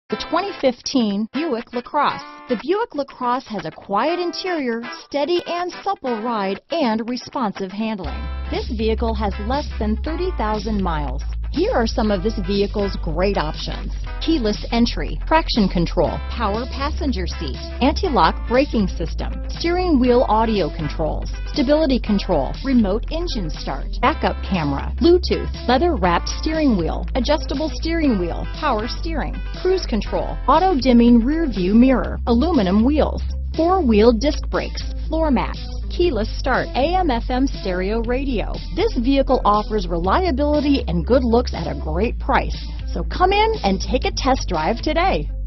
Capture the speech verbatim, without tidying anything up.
The twenty fifteen Buick LaCrosse. The Buick LaCrosse has a quiet interior, steady and supple ride, and responsive handling. This vehicle has less than thirty thousand miles. Here are some of this vehicle's great options: keyless entry, traction control, power passenger seat, anti-lock braking system, steering wheel audio controls, stability control, remote engine start, backup camera, Bluetooth, leather-wrapped steering wheel, adjustable steering wheel, power steering, cruise control, auto-dimming rear view mirror, aluminum wheels, four-wheel disc brakes, floor mats, keyless start, A M F M stereo radio. This vehicle offers reliability and good looks at a great price. So come in and take a test drive today.